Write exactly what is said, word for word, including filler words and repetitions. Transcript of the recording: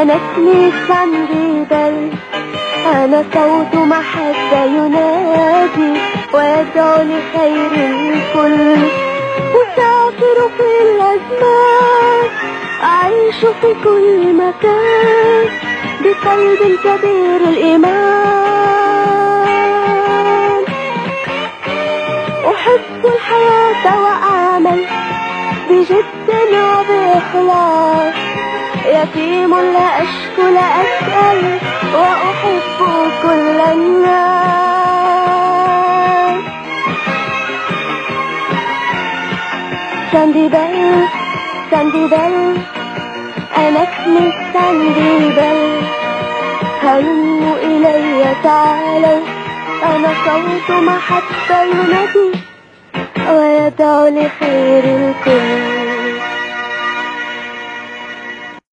أنا اسمي ساندي بل، أنا صوت محبة ينادي ويدعو لخير الكل. أسافر في الأزمان، أعيش في كل مكان بقلب كبير الإيمان. أحب الحياة وأعمل بجد وبإخلاص، يتيم لا أشكو لا أسأل وأحب كل الناس. ساندي بل ساندي بل، أنا اسمي ساندي بل، هلموا إلي تعالوا، أنا صوت محبة ينادي ويدعو لخير الكل.